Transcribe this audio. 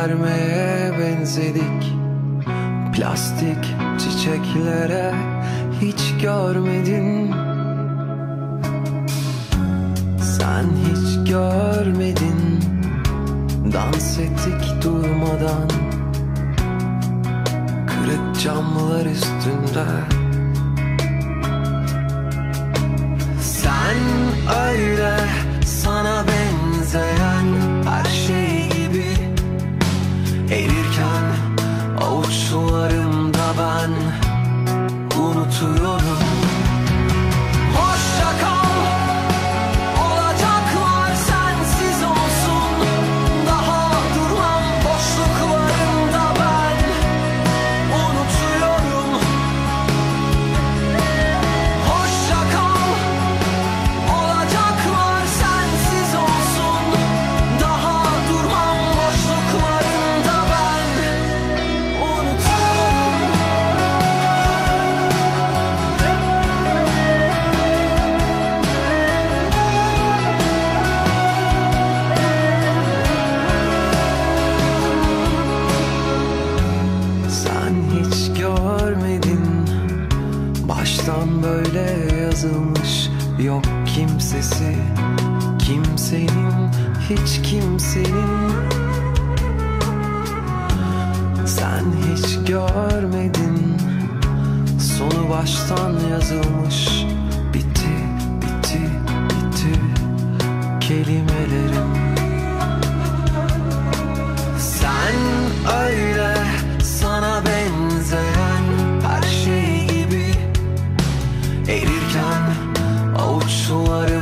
vermeye benzedik. Plastik çiçeklere hiç görmedin. Sen hiç görmedin. Dans ettik durmadan, kırık camlar üstünde. Sen öyle sana benzeyen her şey gibi erirken avuçlarımda ben unutuyorum. Hoşça kal, olacaklar sensiz olsun. Daha durmam boşluklarımda ben unutuyorum. Hoşça kal, olacaklar sensiz olsun. Daha durmam boşluklarımda ben unutuyorum. Sen hiç görmedin, baştan böyle yazılmış. Yok kimsesi, kimsenin, hiç kimsenin. Sen hiç görmedin, sonu baştan yazılmış. Bitti, bitti, bitti kelimelerim. Sen öyle sana benzeyen her şey gibi erirken avuçlarım